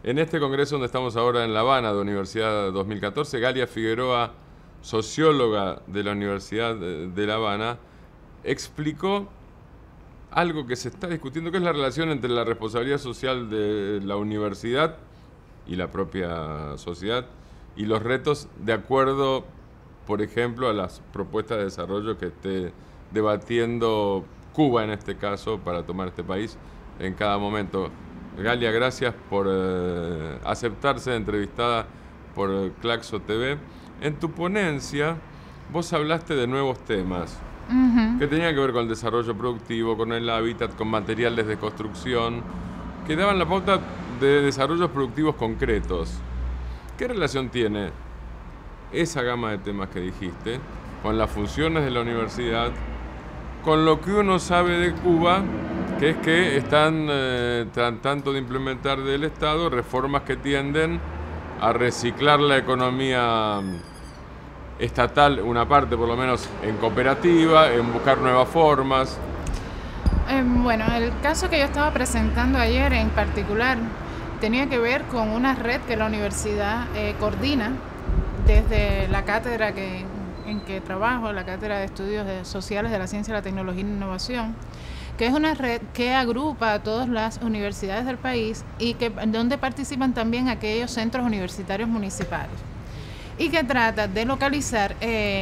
En este congreso donde estamos ahora en La Habana, de Universidad 2014, Galia Figueroa, socióloga de la Universidad de La Habana, explicó algo que se está discutiendo, que es la relación entre la responsabilidad social de la universidad y la propia sociedad y los retos de acuerdo, por ejemplo, a las propuestas de desarrollo que esté debatiendo Cuba en este caso para tomar este país en cada momento. Galia, gracias por aceptarse entrevistada por Claxo TV. En tu ponencia vos hablaste de nuevos temas que tenían que ver con el desarrollo productivo, con el hábitat, con materiales de construcción, que daban la pauta de desarrollos productivos concretos. ¿Qué relación tiene esa gama de temas que dijiste con las funciones de la universidad, con lo que uno sabe de Cuba, que es que están tratando de implementar del Estado reformas que tienden a reciclar la economía estatal, una parte por lo menos en cooperativa, en buscar nuevas formas? Bueno, el caso que yo estaba presentando ayer en particular tenía que ver con una red que la universidad coordina desde la cátedra en que trabajo, la Cátedra de Estudios Sociales de la Ciencia, la Tecnología y la Innovación, que es una red que agrupa a todas las universidades del país y donde participan también aquellos centros universitarios municipales, y que trata de localizar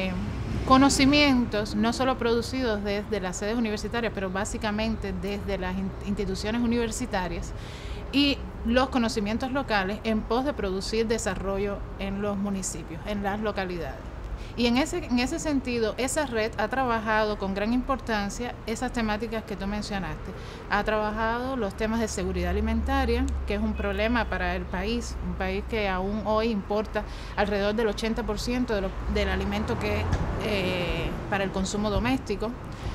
conocimientos no solo producidos desde las sedes universitarias, pero básicamente desde las instituciones universitarias, y los conocimientos locales en pos de producir desarrollo en los municipios, en las localidades. Y en ese sentido, esa red ha trabajado con gran importancia esas temáticas que tú mencionaste. Ha trabajado los temas de seguridad alimentaria, que es un problema para el país, un país que aún hoy importa alrededor del 80% del alimento que para el consumo doméstico,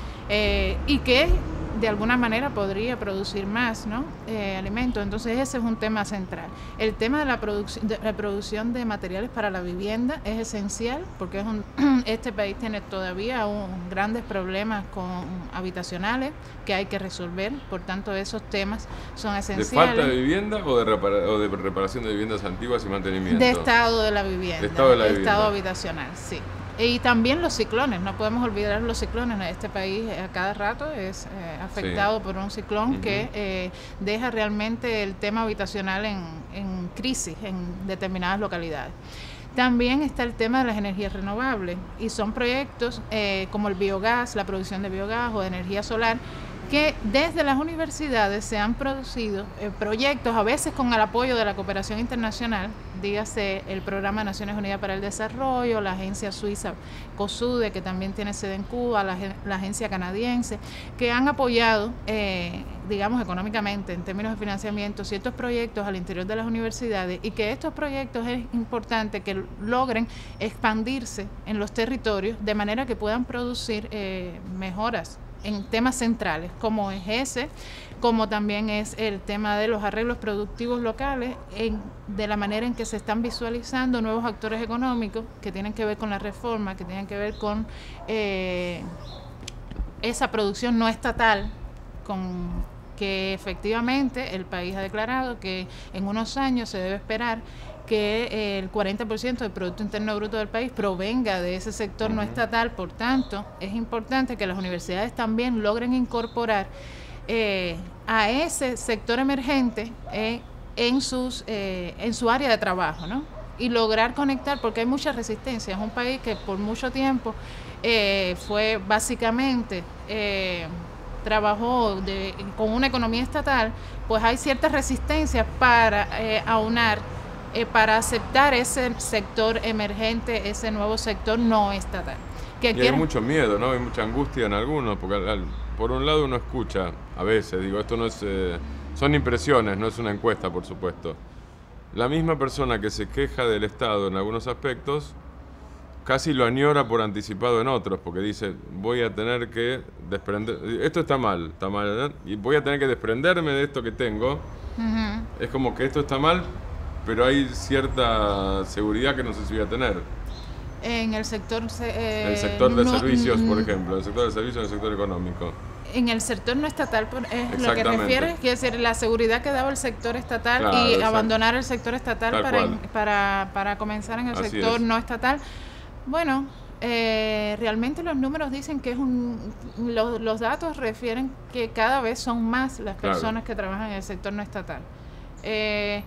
y que de alguna manera podría producir más, ¿no? Alimentos. Entonces ese es un tema central. El tema de la producción de materiales para la vivienda es esencial, porque este país tiene todavía grandes problemas habitacionales que hay que resolver. Por tanto, esos temas son esenciales. ¿De falta de vivienda o de reparación de viviendas antiguas y mantenimiento? De estado de la vivienda. Estado habitacional, sí. Y también los ciclones, no podemos olvidar los ciclones. Este país a cada rato es afectado por un ciclón que deja realmente el tema habitacional en crisis en determinadas localidades. También está el tema de las energías renovables, y son proyectos como el biogás, la producción de biogás o de energía solar, que desde las universidades se han producido proyectos, a veces con el apoyo de la cooperación internacional, dígase el Programa de Naciones Unidas para el Desarrollo, la agencia suiza COSUDE, que también tiene sede en Cuba, la agencia canadiense, que han apoyado, digamos, económicamente, en términos de financiamiento, ciertos proyectos al interior de las universidades, y que estos proyectos es importante que logren expandirse en los territorios de manera que puedan producir mejoras en temas centrales, como es ese, como también es el tema de los arreglos productivos locales, de la manera en que se están visualizando nuevos actores económicos que tienen que ver con la reforma, que tienen que ver con esa producción no estatal, que efectivamente el país ha declarado que en unos años se debe esperar que el 40% del Producto Interno Bruto del país provenga de ese sector no estatal. Por tanto, es importante que las universidades también logren incorporar a ese sector emergente en su área de trabajo, ¿no? Y lograr conectar, porque hay mucha resistencia. Es un país que por mucho tiempo fue básicamente trabajó con una economía estatal, pues hay ciertas resistencias para aunar, para aceptar ese sector emergente, ese nuevo sector no estatal. Y hay mucho miedo, ¿no? Hay mucha angustia en algunos, porque por un lado uno escucha, a veces, digo, esto no es, son impresiones, no es una encuesta, por supuesto. La misma persona que se queja del Estado en algunos aspectos, casi lo añora por anticipado en otros, porque dice, voy a tener que desprender, esto está mal, ¿no? Y voy a tener que desprenderme de esto que tengo. Es como que esto está mal, pero hay cierta seguridad que no sé si voy a tener. En el sector... el sector de servicios, por ejemplo, el sector de servicios, en el sector económico. En el sector no estatal, es lo que refiere, quiere decir, la seguridad que daba el sector estatal, claro, y abandonar el sector estatal para comenzar en el Así sector no estatal. Bueno, realmente los números dicen que los datos refieren que cada vez son más las personas que trabajan en el sector no estatal. Es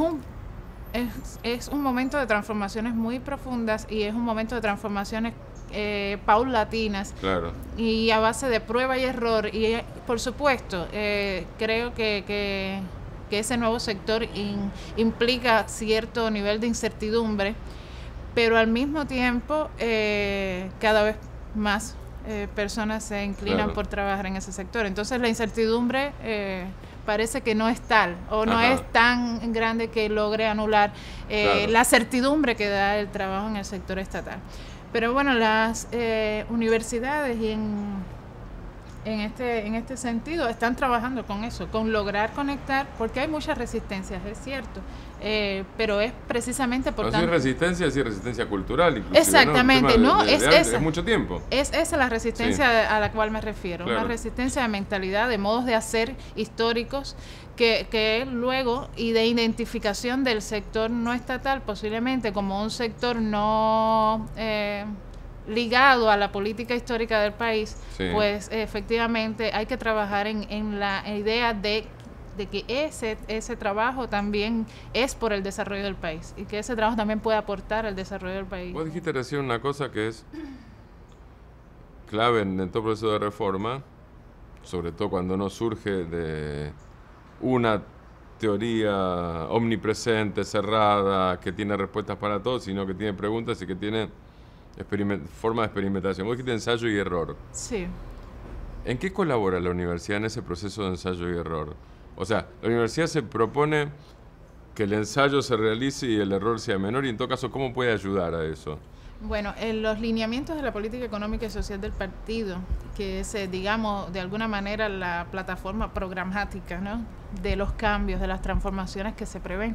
un momento de transformaciones muy profundas y es un momento de transformaciones paulatinas, claro, y a base de prueba y error. Y por supuesto, creo que ese nuevo sector implica cierto nivel de incertidumbre, pero al mismo tiempo cada vez más personas se inclinan, claro, por trabajar en ese sector. Entonces la incertidumbre parece que no es tal o no es tan grande que logre anular claro, la certidumbre que da el trabajo en el sector estatal. Pero bueno, las universidades y en este sentido están trabajando con eso, con lograr conectar, porque hay muchas resistencias, es cierto, pero es precisamente por tanto... Sí, resistencia cultural inclusive. Exactamente, ¿no? Es mucho tiempo. Es esa la resistencia a la cual me refiero, claro, una resistencia de mentalidad, de modos de hacer históricos, que luego, y de identificación del sector no estatal, posiblemente como un sector no ligado a la política histórica del país, sí, pues efectivamente hay que trabajar en la idea de que ese trabajo también es por el desarrollo del país y que ese trabajo también puede aportar al desarrollo del país. Vos dijiste recién una cosa que es clave en todo proceso de reforma, sobre todo cuando no surge de una teoría omnipresente, cerrada, que tiene respuestas para todo, sino que tiene preguntas y que tiene forma de experimentación. Vos dijiste ensayo y error. Sí. ¿En qué colabora la universidad en ese proceso de ensayo y error? O sea, la universidad se propone que el ensayo se realice y el error sea menor, y en todo caso, ¿cómo puede ayudar a eso? Bueno, en los lineamientos de la política económica y social del partido, que es, digamos, de alguna manera la plataforma programática, ¿no?, de los cambios, de las transformaciones que se prevén,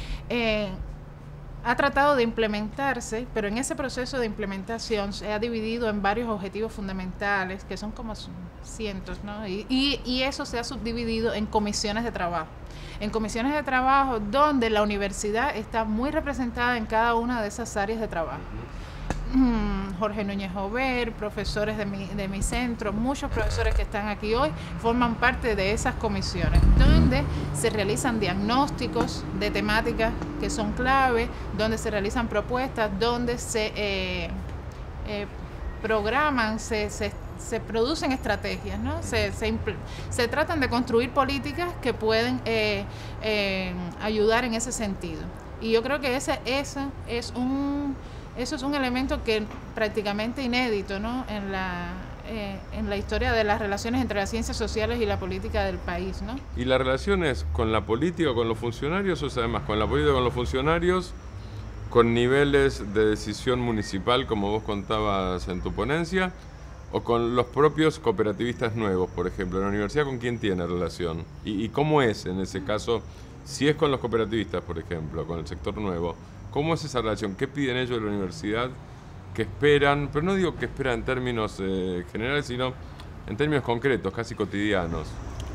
ha tratado de implementarse, pero en ese proceso de implementación se ha dividido en varios objetivos fundamentales, que son como cientos, ¿no? Y eso se ha subdividido en comisiones de trabajo. En comisiones de trabajo donde la universidad está muy representada en cada una de esas áreas de trabajo. Jorge Núñez Jover, profesores de mi centro, muchos profesores que están aquí hoy forman parte de esas comisiones, donde se realizan diagnósticos de temáticas que son clave, donde se realizan propuestas, donde se programan, se producen estrategias, ¿no? Se tratan de construir políticas que pueden ayudar en ese sentido. Y yo creo que eso es un elemento que prácticamente inédito, ¿no?, en la historia de las relaciones entre las ciencias sociales y la política del país, ¿no? ¿Y las relaciones con la política o con los funcionarios, o sea, además con la política o con los funcionarios, con niveles de decisión municipal, como vos contabas en tu ponencia, o con los propios cooperativistas nuevos, por ejemplo? ¿La universidad con quién tiene relación? ¿Y cómo es en ese caso, si es con los cooperativistas, por ejemplo, con el sector nuevo? ¿Cómo es esa relación? ¿Qué piden ellos de la universidad? ¿Qué esperan? Pero no digo que esperan en términos generales, sino en términos concretos, casi cotidianos.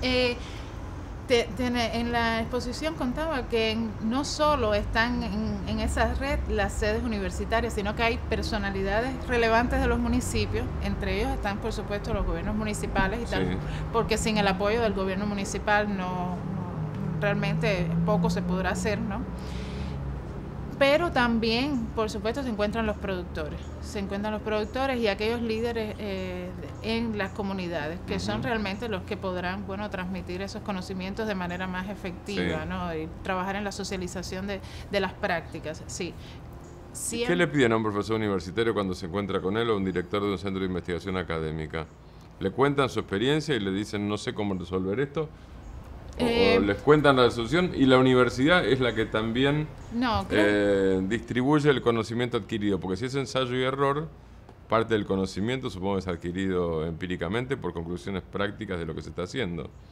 En la exposición contaba que no solo están en esa red las sedes universitarias, sino que hay personalidades relevantes de los municipios. Entre ellos están, por supuesto, los gobiernos municipales y tal, sí, porque sin el apoyo del gobierno municipal realmente poco se podrá hacer, ¿no? Pero también, por supuesto, se encuentran los productores. Se encuentran los productores y aquellos líderes en las comunidades, que son realmente los que podrán, transmitir esos conocimientos de manera más efectiva, sí, ¿no? Y trabajar en la socialización de las prácticas, sí. ¿Qué le piden a un profesor universitario cuando se encuentra con él o un director de un centro de investigación académica? ¿Le cuentan su experiencia y le dicen, no sé cómo resolver esto? ¿O les cuentan la solución? Y la universidad es la que también distribuye el conocimiento adquirido, porque si es ensayo y error, parte del conocimiento supongo que es adquirido empíricamente por conclusiones prácticas de lo que se está haciendo.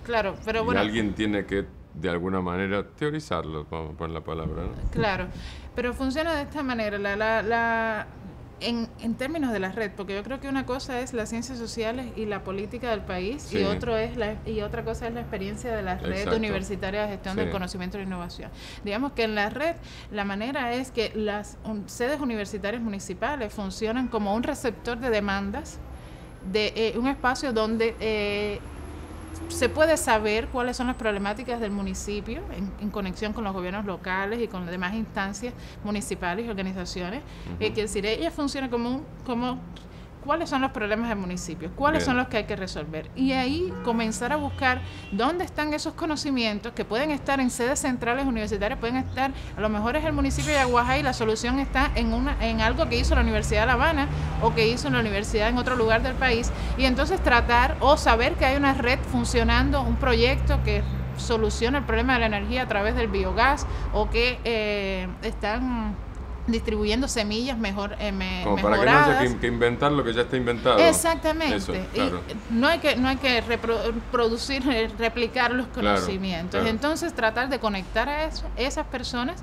Claro, pero bueno. Y alguien tiene que, de alguna manera, teorizarlo, vamos a poner la palabra, ¿no? Claro, pero funciona de esta manera. En términos de la red, porque yo creo que una cosa es las ciencias sociales y la política del país, sí. y otra cosa es la experiencia de la red universitaria de gestión del conocimiento e innovación. Digamos que en la red la manera es que las sedes universitarias municipales funcionan como un receptor de demandas, de un espacio donde se puede saber cuáles son las problemáticas del municipio en conexión con los gobiernos locales y con las demás instancias municipales y organizaciones. Quiere decir, ella funciona como cuáles son los problemas del municipio, cuáles son los que hay que resolver. Y ahí comenzar a buscar dónde están esos conocimientos que pueden estar en sedes centrales universitarias, pueden estar, a lo mejor es el municipio de Aguajay y la solución está en algo que hizo la Universidad de La Habana o que hizo la universidad en otro lugar del país. Y entonces tratar o saber que hay una red funcionando, un proyecto que soluciona el problema de la energía a través del biogás o que están distribuyendo semillas mejoradas. Como para que no haya que inventar lo que ya está inventado. Exactamente. Eso, claro. Y no hay que replicar los conocimientos. Claro. Entonces tratar de conectar a esas personas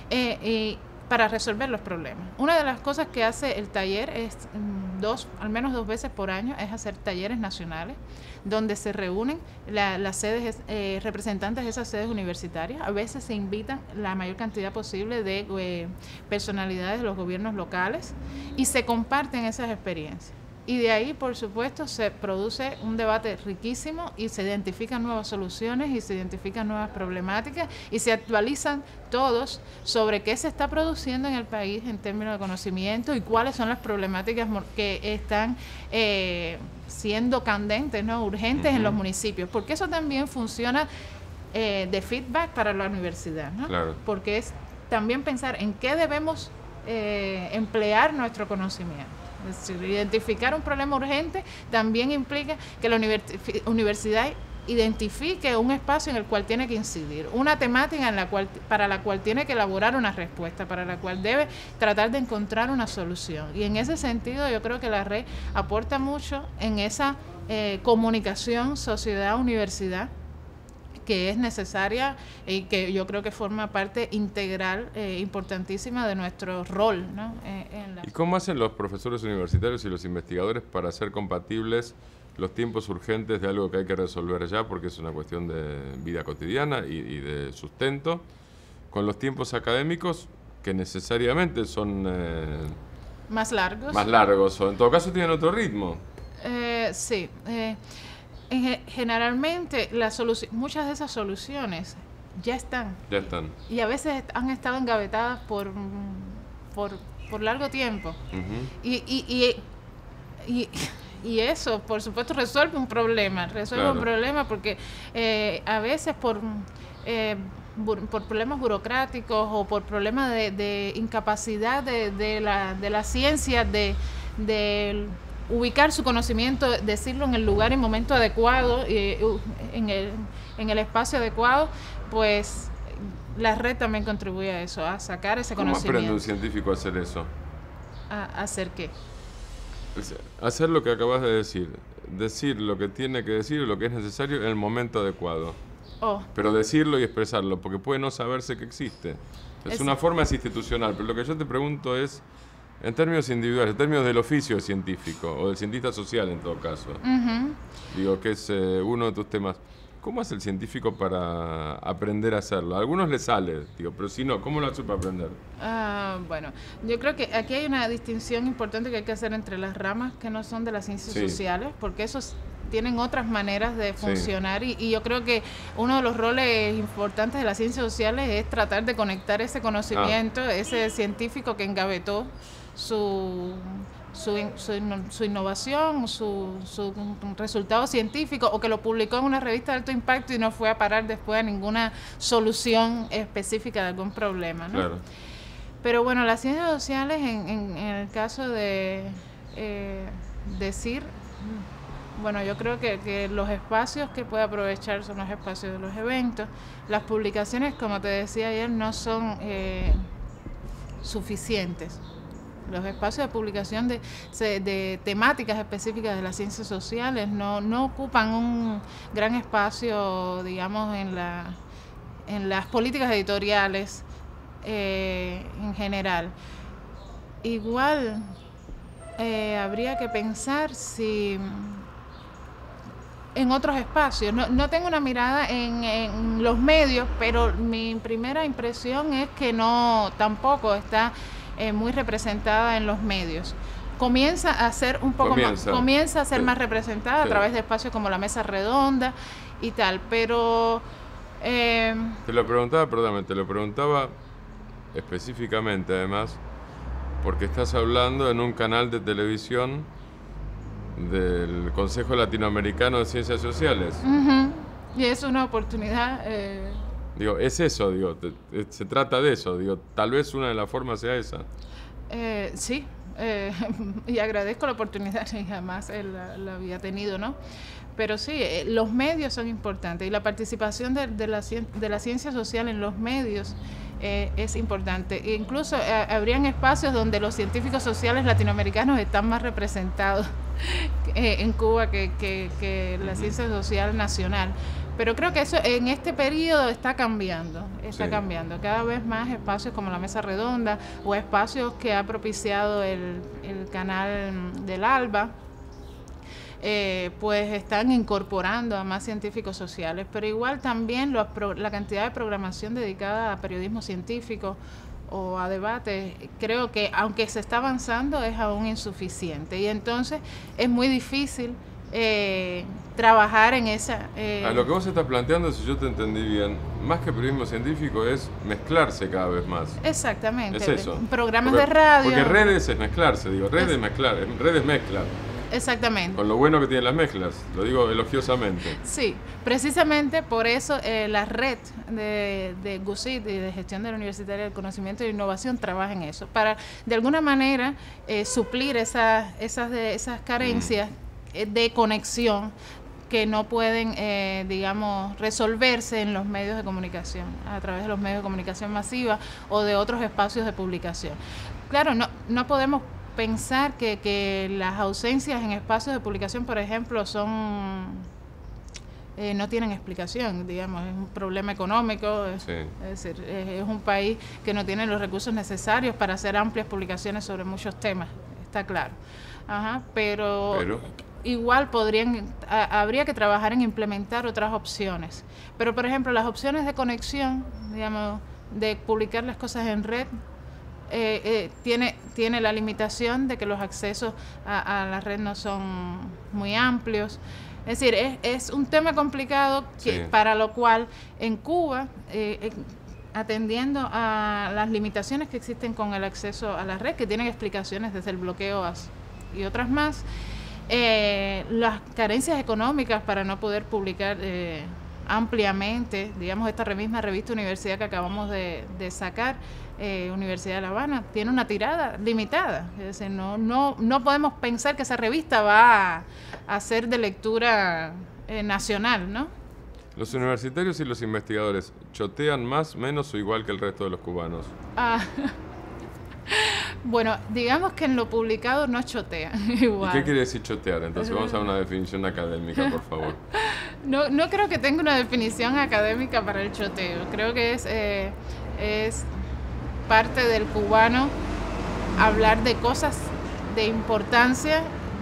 para resolver los problemas. Una de las cosas que hace el taller es al menos 2 veces por año, es hacer talleres nacionales donde se reúnen las sedes, representantes de esas sedes universitarias. A veces se invitan la mayor cantidad posible de personalidades de los gobiernos locales y se comparten esas experiencias. Y de ahí, por supuesto, se produce un debate riquísimo y se identifican nuevas soluciones y se identifican nuevas problemáticas y se actualizan todos sobre qué se está produciendo en el país en términos de conocimiento y cuáles son las problemáticas que están siendo candentes, ¿no? Urgentes en los municipios. Porque eso también funciona de feedback para la universidad, ¿no? Claro. Porque es también pensar en qué debemos emplear nuestro conocimiento. Es decir, identificar un problema urgente también implica que la universidad identifique un espacio en el cual tiene que incidir, una temática para la cual tiene que elaborar una respuesta, para la cual debe tratar de encontrar una solución. Y en ese sentido yo creo que la red aporta mucho en esa comunicación sociedad-universidad que es necesaria y que yo creo que forma parte integral, importantísima de nuestro rol, ¿no? ¿Y cómo hacen los profesores universitarios y los investigadores para hacer compatibles los tiempos urgentes de algo que hay que resolver ya, porque es una cuestión de vida cotidiana y de sustento, con los tiempos académicos que necesariamente son más largos? Más largos, o en todo caso tienen otro ritmo. Sí. Generalmente muchas de esas soluciones ya están. Y a veces han estado engavetadas por largo tiempo. Y eso, por supuesto, resuelve un problema. Un problema porque a veces por problemas burocráticos o por problemas de incapacidad de la ciencia de ubicar su conocimiento, decirlo en el lugar y momento adecuado, en el espacio adecuado, pues la red también contribuye a eso, a sacar ese conocimiento. ¿Cómo aprende un científico a hacer eso? ¿A hacer qué? Hacer lo que acabas de decir lo que tiene que decir, lo que es necesario en el momento adecuado. Pero decirlo y expresarlo, porque puede no saberse que existe. Es una forma institucional, pero lo que yo te pregunto es en términos individuales, en términos del oficio científico o del cientista social en todo caso. Digo, que es uno de tus temas. ¿Cómo hace el científico para aprender a hacerlo? A algunos les sale, digo, pero si no, ¿cómo lo hace para aprender? Bueno, yo creo que aquí hay una distinción importante que hay que hacer entre las ramas que no son de las ciencias sociales, porque esos tienen otras maneras de funcionar y yo creo que uno de los roles importantes de las ciencias sociales es tratar de conectar ese conocimiento, ese científico que engavetó su innovación, su resultado científico o que lo publicó en una revista de alto impacto y no fue a parar después a ninguna solución específica de algún problema, ¿no? Claro. Pero bueno, las ciencias sociales en el caso de decir, bueno, yo creo que los espacios que puede aprovechar son los espacios de los eventos. Las publicaciones, como te decía ayer, no son suficientes. Los espacios de publicación de temáticas específicas de las ciencias sociales no ocupan un gran espacio, digamos, en las políticas editoriales en general. Igual habría que pensar si en otros espacios, no tengo una mirada en los medios, pero mi primera impresión es que tampoco está muy representada en los medios. Comienza a ser un poco comienza a ser más representada a través de espacios como la Mesa Redonda y tal, pero te lo preguntaba específicamente, además, porque estás hablando en un canal de televisión del Consejo Latinoamericano de Ciencias Sociales. Uh-huh. Y es una oportunidad. Es eso, se trata de eso, tal vez una de las formas sea esa. Sí, y agradezco la oportunidad, y jamás la había tenido, ¿no? Pero sí, los medios son importantes y la participación de la ciencia social en los medios es importante. E incluso habrían espacios donde los científicos sociales latinoamericanos están más representados en Cuba que la ciencia social nacional. Pero creo que eso en este periodo está cambiando. Cambiando. Cada vez más espacios como la Mesa Redonda o espacios que ha propiciado el canal del ALBA, pues están incorporando a más científicos sociales. Pero igual también la cantidad de programación dedicada a periodismo científico o a debates, creo que aunque se está avanzando es aún insuficiente. Y entonces es muy difícil trabajar en esa... A lo que vos estás planteando, si yo te entendí bien, más que periodismo científico es mezclarse cada vez más. Exactamente. Es eso. Programas de radio. Porque redes es mezclarse, redes mezclan. Exactamente. Con lo bueno que tienen las mezclas, lo digo elogiosamente. Sí, precisamente por eso la red de GUSIT y de Gestión de la Universitaria del Conocimiento e Innovación trabaja en eso, para de alguna manera suplir esas carencias de conexión que no pueden, digamos, resolverse en los medios de comunicación, a través de los medios de comunicación masiva o de otros espacios de publicación. Claro, no podemos pensar que las ausencias en espacios de publicación, por ejemplo, no tienen explicación, digamos, es un problema económico, sí. Es decir, es un país que no tiene los recursos necesarios para hacer amplias publicaciones sobre muchos temas, está claro. Ajá, pero igual habría que trabajar en implementar otras opciones. Pero, por ejemplo, las opciones de conexión, digamos, de publicar las cosas en red, tiene la limitación de que los accesos a la red no son muy amplios. Es decir, es un tema complicado para lo cual en Cuba, atendiendo a las limitaciones que existen con el acceso a la red, que tienen explicaciones desde el bloqueo y otras más, las carencias económicas para no poder publicar ampliamente, digamos, esta misma revista Universidad que acabamos de sacar, Universidad de La Habana, tiene una tirada limitada. Es decir, no podemos pensar que esa revista va a ser de lectura nacional, ¿no? ¿Los universitarios y los investigadores chotean más, menos o igual que el resto de los cubanos? Bueno, digamos que en lo publicado no chotean igual. ¿Y qué quiere decir chotear? Entonces vamos a una definición académica, por favor. No creo que tenga una definición académica para el choteo. Creo que es parte del cubano hablar de cosas de importancia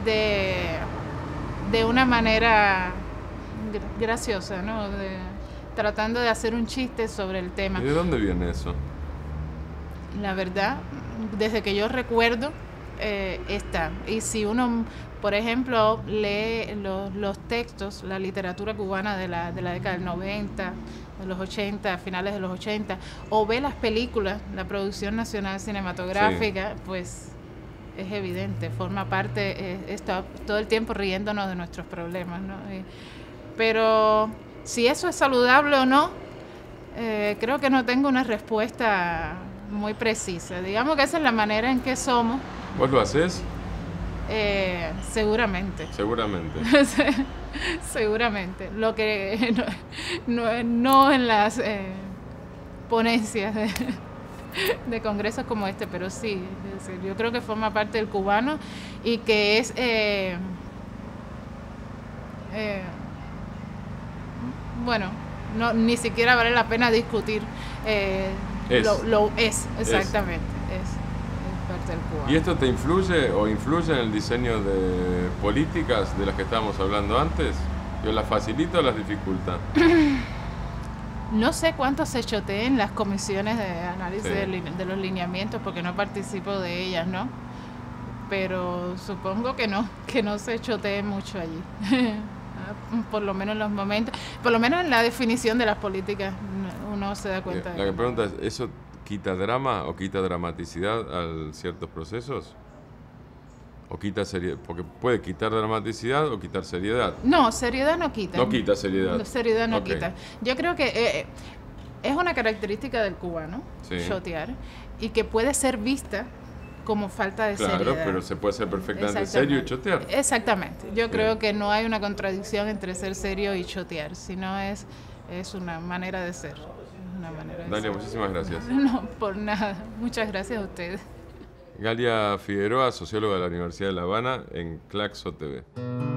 de una manera graciosa, ¿no? Tratando de hacer un chiste sobre el tema. ¿Y de dónde viene eso? La verdad, desde que yo recuerdo, está. Y si uno, por ejemplo, lee los textos, la literatura cubana de la década del 90, de los 80, finales de los 80, o ve las películas, la producción nacional cinematográfica, pues es evidente, forma parte, está todo el tiempo riéndonos de nuestros problemas, ¿no? Pero si eso es saludable o no, creo que no tengo una respuesta muy precisa. Digamos que esa es la manera en que somos. ¿Vos lo haces? Seguramente. Seguramente. Seguramente. Lo que no en las ponencias de congresos como este, pero sí, yo creo que forma parte del cubano y que es bueno, no, ni siquiera vale la pena discutir. Lo es, exactamente. Es parte del cubano. ¿Y esto te influye o influye en el diseño de políticas de las que estábamos hablando antes? ¿Yo las facilita o las dificulta? No sé cuánto se choteen las comisiones de análisis de los lineamientos, porque no participo de ellas, ¿no? Pero supongo que no se chotee mucho allí. Por lo menos en los momentos, por lo menos en la definición de las políticas uno se da cuenta. La pregunta es, ¿eso quita drama o quita dramaticidad a ciertos procesos? ¿O quita seriedad? Porque puede quitar dramaticidad o quitar seriedad. No, seriedad no quita. No quita seriedad. Seriedad no quita. Yo creo que es una característica del cubano, chotear, y que puede ser vista como falta de seriedad. Claro, pero se puede ser perfectamente serio y chotear. Exactamente. Yo creo que no hay una contradicción entre ser serio y chotear, sino es una manera de ser. Dalia, muchísimas gracias. No, por nada. Muchas gracias a ustedes. Galia Figueroa, socióloga de la Universidad de La Habana, en Claxo TV.